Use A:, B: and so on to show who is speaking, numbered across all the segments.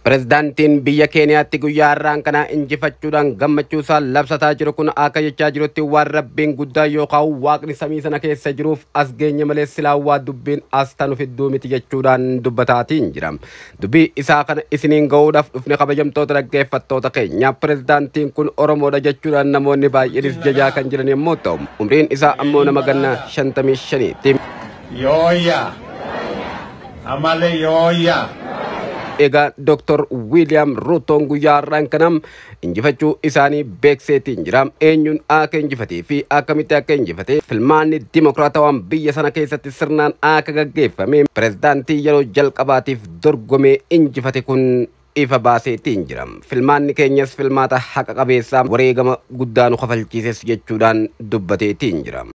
A: Pirezidaantiin biyya Keeniyaatti guyyaa har'aan kana injifachuudhaan gammachuusaa labsataa jiru kun akka jechaa jirutti waan rabbiin guddaa yookaan waaqni samii sana keessa jiruuf as geenye malee silaa waa dubbiin as tanu fidduu miti jechuudhaan dubbataatiin jira. Dubbii isaa kana isiniin ga'uudhaaf dhufne kabajamtoota dhaggeeffattoota keenya. Pirezidaantiin kun Oromoodha jechuudhaan namoonni baay'eenis jajaa kan jiran yommuu ta'u, umriin isaa ammoo nama ganna 55ti.
B: Yooya amale yooya.
A: Egaa Dr. William Ruto guyyaa har'aan kanam injifachuu isaanii beekseetiin jira. Eenyuun akka injifatee fi akkamitti akka injifate filmaanni dimokiraatawaan biyya sana keessatti sirnaan akka gaggeeffame pirezidaantii yeroo jalqabaatiif dorgomee injifate kun ifa baaseetiin jira. Filmaanni keenyas filmaata haqa qabeessaa wareegama guddaa nu kafalchiises jechuudhaan dubbateetiin jira.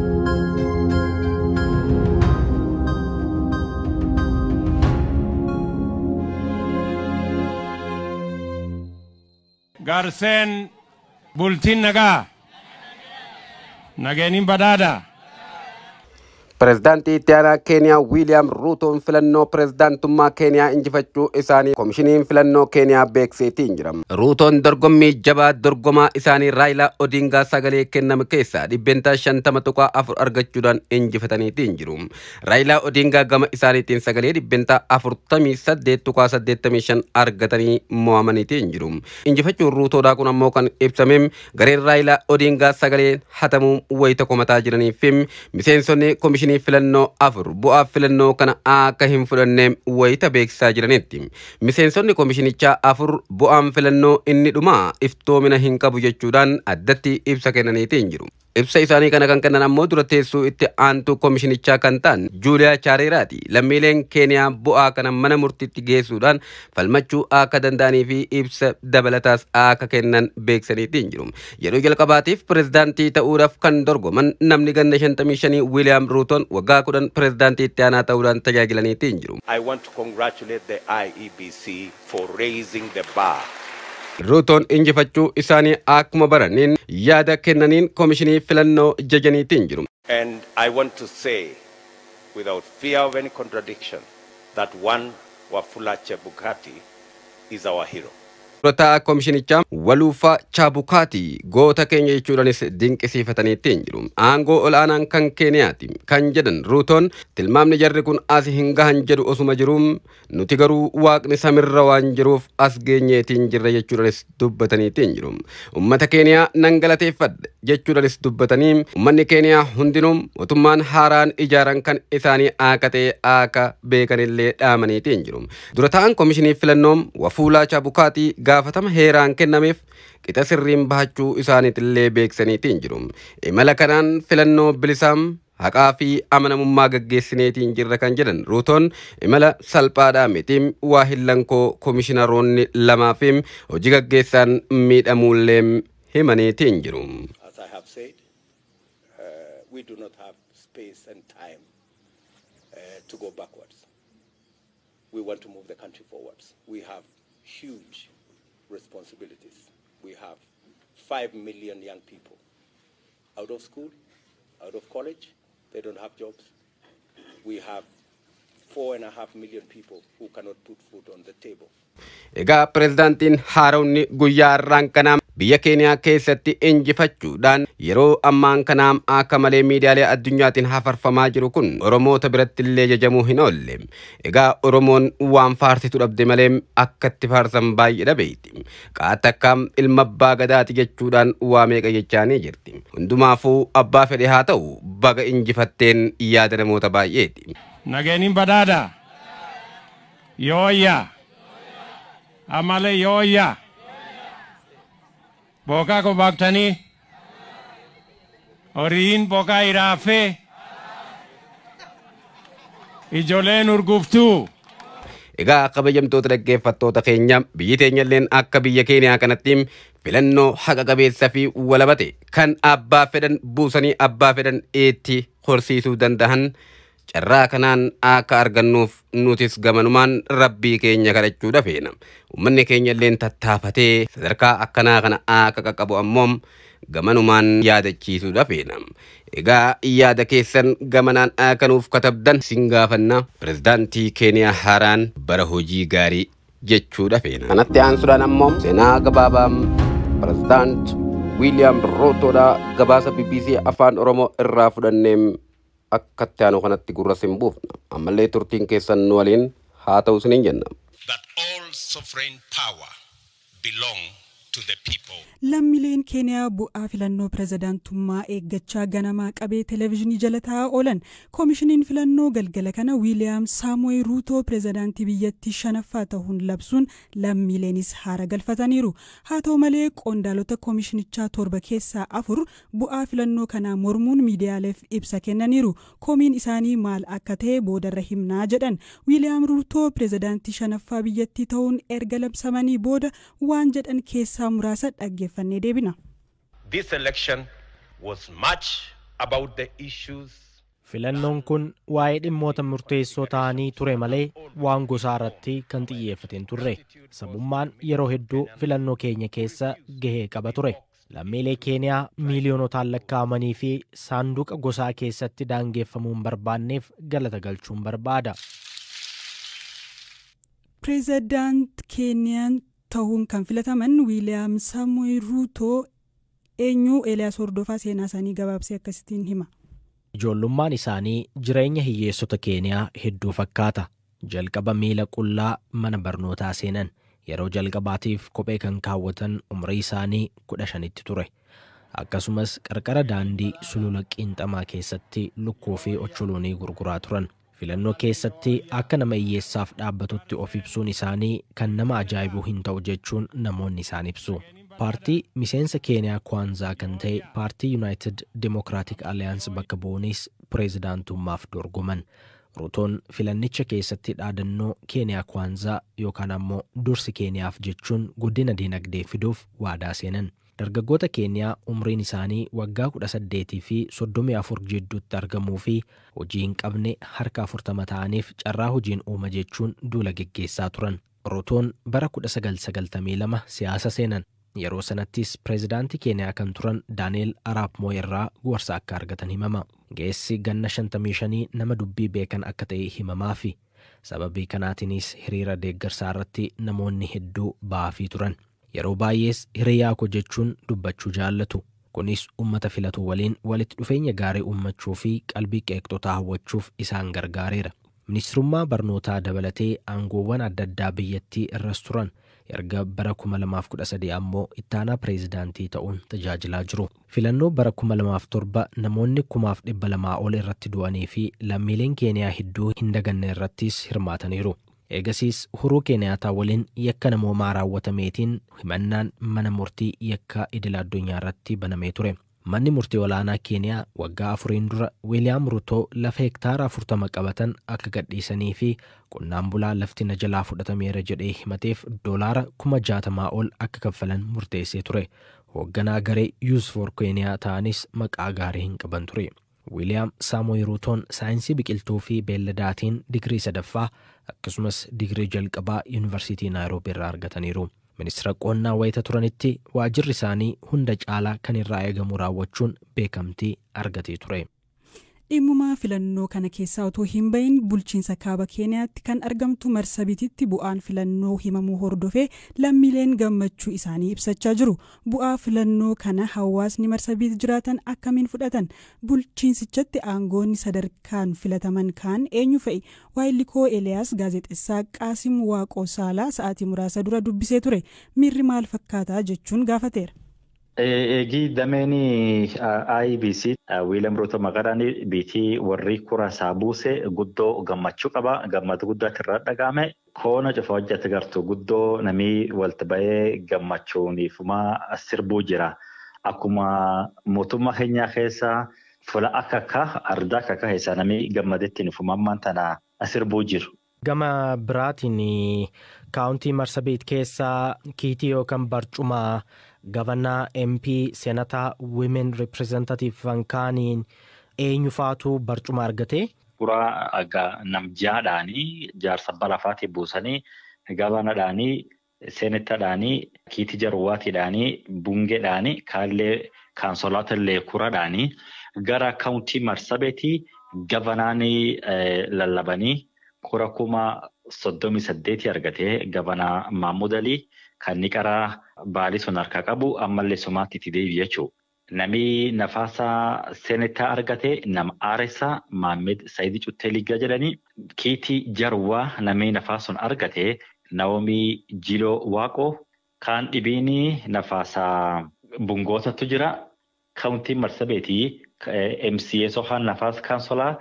B: Garsen bultin nagaa nageenin badhaadha.
A: Pirezidaantii itti aanaa Keeniyaa William Rutoon filannoo pirezidaantummaa Keeniyaa injifachuu isaanii komishiniin filannoo Keeniyaa beekseetiin jira. Rutoon dorgommii jabaa dorgomaa isaanii Raayilaa Odingaa sagalee kenname keessaa 50.4 argachuudhaan injifataniitiin jiru. Raayilaa Odingaa gama isaaniitiin sagalee 48.85 argatanii mo'amaniitiin jiru. Injifachuun Rutoodhaa kun ammoo kan ibsame gareen Raayilaa Odingaa sagalee hatamuu wayita komataa jiranii fi miseensonni komishinii filannoo afur bu'aa filannoo kana akka hin fudhanne wayita beeksisaa jiranitti. Miseensonni komishinichaa afur bu'aan filannoo inni dhumaa iftoomina hin qabu jechuudhaan addatti ibsa kennaniitiin jiru. Ibsa isaanii kana kan kennan ammoo dura teessuu itti aantuu komishinichaa kan ta'an Juuliyaa Chaareeraati. Lammiileen Keeniyaa bu'aa kana mana murtiitti geessuudhaan falmachuu akka danda'anii fi ibsa dabalataas akka kennan beeksaniitiin jiru. Yeroo jalqabaatiif pirezidaantii ta'uudhaaf kan dorgoman namni ganna 55 William Rutoon waggaa 10 pirezidaantii itti aanaa ta'uudhaan tajaajilaniitiin jiru.
C: I want to congratulate the IEBC for raising the bar.
A: Rutoon injifachuu isaanii akkuma baraniin yaada kennaniin komishinii filannoo jajaniitiin jiru.
C: And I want to say, without fear of any contradiction, that one Wafula Chebukati is our hero.
A: Durataa komishinichaa Walufa Chebukati goota keenya jechuudhaanis dinqisiifataniitiin jiru. Aangoo ol'aanaan kan Keeniyaati kan jedhan Rutoon tilmaamni jarri kun as hin gahan jedhu osuma jiruun nuti garuu waaqni samirra waan jiruuf as geenyeetiin jirra jechuudhaanis dubbataniitiin jiru. Ummata Keeniyaa nan galateeffadha jechuudhaanis dubbatanii ummanni Keeniyaa hundinuu mootummaan haaraan ijaaran kan isaanii akka ta'e akka beekanillee dhaamaniitiin jiru. Durataan komishinii filannoo Wafula Chebukati gaafatama heeraan kennameef qixa sirriin bahachuu isaaniitillee beeksaniitiin jiru. Imala kanaan filannoo bilisaam haqaa fi amanamummaa gaggeessineetiin jirra kan jedhan Rutoon imala salphaadhaa miti waa hillankoo komishinaroonni lamaa fi hojii gaggeessaan miidhamuullee himaniitiin jiru.
C: As I have said, we do not have space and time to go backwards. We want to move the country forwards. We have huge responsibilities. We have 5 million young people out of school, out of college. They don't have jobs. We have 4.5 million people who cannot put food on the table.
A: Egaa pirezidaantiin haaronni guyyaa har'aan kanaa biyya Keeniyaa keessatti injifachuudhaan yeroo ammaan kanaa akka malee miidiyaalee addunyaatiin hafarfamaa jiru kun Oromoota biratti illee jajamuu hin oolle. Egaa Oromoon waan faarsitu dhabde malee akkatti faarsan baay'ee dhabeeyti. Qaattakka ilma abbaa gadaati jechuudhaan waa meeqa jechaanii jirti. Hundumaafuu abbaa fedhe haa ta'u baga injifatteen yaada namoota baay'eeti.
B: Nageenin badhaadha. Yooya amale yooya. Bokaa ko baaktanii horiin bokaa iraafee ijoolleen urguftuu.
A: Egaa kabajamtoota dhaggeeffattoota keenya biyyi teenyalleen akka biyya Keeniyaa kanatti filannoo haqa qabeessa fi walabate kan abbaa fedhan buusanii abbaa fedhan itti horsiisuu danda'an carraa kanaan akka argannuuf nutis gamanumaan rabbii keenya kadhachuu dafeena. Uummanni keenyalleen tattaafatee sadarkaa akkanaa kana akka qaqqabu ammoo gamanumaan yaadachiisuu dafeena. Egaa yaada keessan gamanaan akka nuuf katabdan sin gaafanna. Pirezidaantii Keeniyaa haaraan bara hojii gaarii jechuudha feena. Kanatti aansuudhaan ammoo seenaa gabaabaa pirezidaant William Ruutoodha gabaasa BBC Afaan Oromoo irraa fudhanneem akkatti aanu kanatti gurra sin buufna. Ammallee turtiin keessan nu waliin haa ta'u isiniin jenna.
D: That all sovereign power belong to the people.
E: Lammiileen Keeniyaa bu'aa filannoo pirezidaantummaa eeggachaa ganamaa qabee televezyiinii jala taa'aa oolan. Koomishiniin filannoo galgala kana Wiiliyaam Saamu'eel Ruutoo pirezidaantii biyyattii shanaffaa ta'uun labsuun lammiileenis haara galfataniiru. Haa ta'u malee qondaalota koomishinichaa 7 keessaa 4 bu'aa filannoo kanaa mormuun miidiyaaleef ibsa kennaniiru. Koomiin isaanii maal akka ta'e boodarra himnaa jedhan. Wiiliyaam Ruutoo pirezidaantii shanaffaa biyyattii ta'uun erga labsamanii booda waan jedhan keessaa muraasa dhaggeeffannee deebina.
D: This election was much about the issues.
F: Filannoon kun waa'ee dhimmoota murteessoo ta'anii ture malee waan gosaa irratti kan xiyyeeffateen turre. Sabummaan yeroo hedduu filannoo keenya keessa gahee qaba ture. Lammiilee Keeniyaa miiliyoonotaan lakkaa'amanii fi saanduqa gosaa keessatti daangeffamuun barbaanneef galata galchuun barbaada.
E: Pirezidaant Keeniyaan ta'uun kan filataman Wiiliyaam Saamu'eel Ruutoo eenyu Eeliyaas Hordofaa seenaa isaanii gabaabsee akkasittiin hima.
F: Ijoollummaan isaanii jireenya hiyyeessota Keeniyaa hedduu fakkaata. Jalqaba miila qullaa mana barnootaa seenan. Yeroo jalqabaatiif kophee kan kaawwatan umrii isaanii 15tti ture. Akkasumas qarqara daandii sulula Qiinxamaa keessatti lukkuu fi ocholoonii gurguraa turan. Filannoo keessatti akka nama hiyyeessaaf dhaabbatutti of ibsuun isaanii kan nama ajaa'ibuu hin ta'u jechuun namoonni isaan ibsu. Paartii miseensa Keeniyaa Kwanzaa kan ta'e paartii United Democratic Alliance bakka bu'uunis pirezidaantummaaf dorgoman. Ruutoon filannicha keessatti dhaadannoo Keeniyaa Kwanzaa yookaan ammoo dursi Keeniyaaf jechuun guddina dinagdee fiduuf waadaa seenan. Dargaggoota Keeniyaa umriin isaanii waggaa 18 fi 34 jidduutti argamuu fi hojii hin qabne harka 40 ta'aniif carraa hojiin uuma jechuun duula geggeessaa turan. Ruutoon bara 1992 siyaasa seenan. Yeroo sanattis pirezidaantii Keeniyaa kan turan Daani'eel Araap Mooy irraa gorsa akka argatan himama. Geessi ganna 55 nama dubbii beekan akka ta'e himamaa fi sababii kanaatiinis hiriira deeggarsaa irratti namoonni hedduu ba'aa turan. Yeroo baay'ees hiriyaa koo jechuun dubbachuu jaallatu. Kunis uummata filatu waliin walitti dhufeenya gaarii uummachuu fi qalbii qeeqxotaa hawwachuuf isaan gargaareera. Ministirummaa barnootaa dabalatee aangoowwan adda addaa biyyattii irras turan. Erga bara 2013 ammoo ittaanaa pirezidaantii ta'uun tajaajilaa jiru. Filannoo bara 2007 namoonni 200,000 ol irratti du'anii fi lammiileen Keeniyaa hedduu hin daganne irrattis hirmaataniiru. Eegasiis Uhuruu Keeniyaataa waliin yakka namoomaa raawwatameetiin himannaan mana murtii yakka idil addunyaa irratti banamee ture. Manni murtii olaanaa Keeniyaa waggaa 4 dura Wiiliyaam Ruutoo lafa hektaara 40 qabatan akka gadhiisanii fi qonnaan bulaa lafti na jalaa fudhatameera jedhee himateef doolaara 60,000 ol akka kaffalan murteessee ture. Hoogganaa garee Youth for Kenya ta'anis maqaa gaarii hin qaban ture. Wiiliyaam Saamu'eel Ruutoon saayinsii biqiltuu fi beelladaatiin digirii 3ffaa akkasumas digirii jalqabaa Yuunivarsiitii Naayiroobii irraa argataniiru. Ministeera qonnaa wayita turanitti waajirri isaanii hunda caalaa kan irraa eegamu raawwachuun beekamtii argatee ture.
E: Dhimma filannoo kana keessaa otoo hin bahin bulchiinsa kaaba Keeniyaatti kan argamtu Marsabititti bu'aan filannoo himamuu hordofee lammiileen gammachuu isaanii ibsachaa jiru. Bu'aa filannoo kana hawaasni Marsabit jiraatan akkamiin fudhatan? Bulchiinsichatti aangoonni sadarkaan filataman kaan eenyu fa'i? Waayillikoo Eeliyaas gaazexessaa Qaasim Waaqoo Saalaa sa'aatii muraasa dura dubbisee ture. Miirri maal fakkaataa jechuun gaafateera.
G: Eegi dameeni IBC Wiiliyaam Ruutoo maqaadhaan biitii warri kuraasaa buuse guddoo gammachuu qaba. Gammachuu guddaatti irraa dhagahame. Koona cufa hojjate gartuu guddoo namii walta ba'ee gammachuuniifuma sirbuu jira. Akkuma mootummaa keenyaa keessaa fuula akka ardaa akka keessaa namii gammadetti nifumammaan tana sirbuu jiru.
F: Gama biraatiin kaawuntii Marsabit keessaa kiitii yookaan barcuma Governor MP Senator Women Representative Vankaaniin eenyufaatu barcuma argate?
G: Suuraa namjaadhaanii jaarsa balafaatii buusanii gabanadhaanii seenetadhaanii kiitii jarwaatiidhaanii bungeedhaanii kaallee kaansolaatallee kuradhaanii gara kaawuntii Marsabitii gavanaanii lallabanii kura kuma 38 argatee gabanaa Mahmud Alii kan ni qaraa baalii sun harkaa qabu ammallee sumaatti itti deebi'e jechuudha. Namni nafaasa seenetaa argate nama Aareessaa Maammed Saayidii Cuttee Liigaa jedhanii Kiitii Jarwaa namni nafaasun argate Naoomii Jiloo Waaqoo kaan dhibiini nafaasa bungootatu jira. Kaawuntiin Marsabeetii MCA Sohaan nafaasa kaansolaa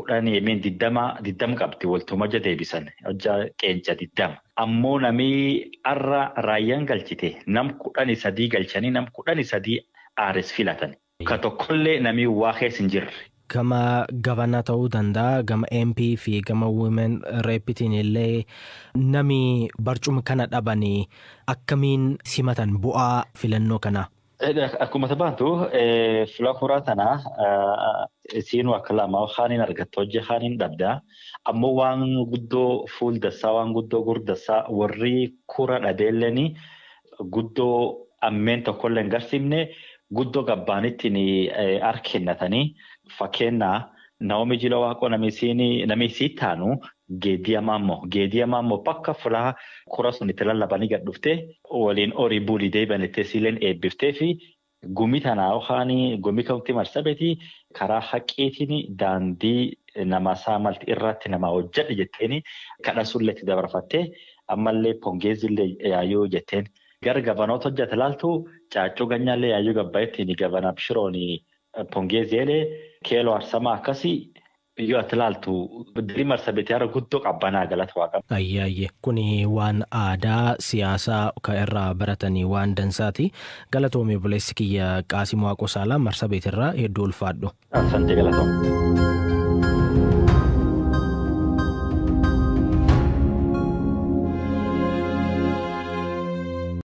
G: 10 qabdi waltumaja deebisan hojjaa qeenca 20. Ammoo namni arra raayyaan galchite nam 13 galchanii nam 13 Aares filatan. Ka tokkollee namni waa keessa hin jirre.
F: Gama gabanaa ta'uu danda'a, gama MP fi gama Women Repitiin illee nami barcuma kana dhabanii akkamiin simatan bu'aa filannoo kana.
G: Akkuma tabaatu filannoo tanaa isiinuu akka lama haaniin argattu hojii haaniin dhabdaa. Ammoo waan guddoo fuuldassaa waan guddoo gurdassaa warri kura dhabeellanii guddoo ammeen tokkollee hin garsiifne guddoo gabbaanittiin harkennatanii fakkeenyaa Naoomii Jiloo Waaqoo namni sii taanu geediyamaa immoo bakka fulaa kura sun itti lallabanii gad dhuftee waliin horii buulii deebi'anittee siileen eebbiftee fi gumii tanaa yookaan gumii kaawuntii Marsabeetii karaa haqqiitiin daandii nama saamalti irratti nama hojjedhe jetteen kadha sullee itti dabarfattee ammallee pongeezillee yaayuu jetteen. Gara gabanoota hojjete laaltu caaccuu ganyaallee yaayuu gabbaa'ettiin gabanaa bishirooni pongeezeelee keeloo arsamaa akkasii yoo ati laaltu dirii Marsabeetii har'a guddoo qabbanaa galata waaqamu.
F: Ayyaayyee kuni waan aadaa siyaasaa irraa baratanii waan dansaati. Galatoomii buleessi kiyya Qaasim Waaqoo Saalaa Marsabeetirraa hedduu ulfaadhu.
G: Asante galatoom.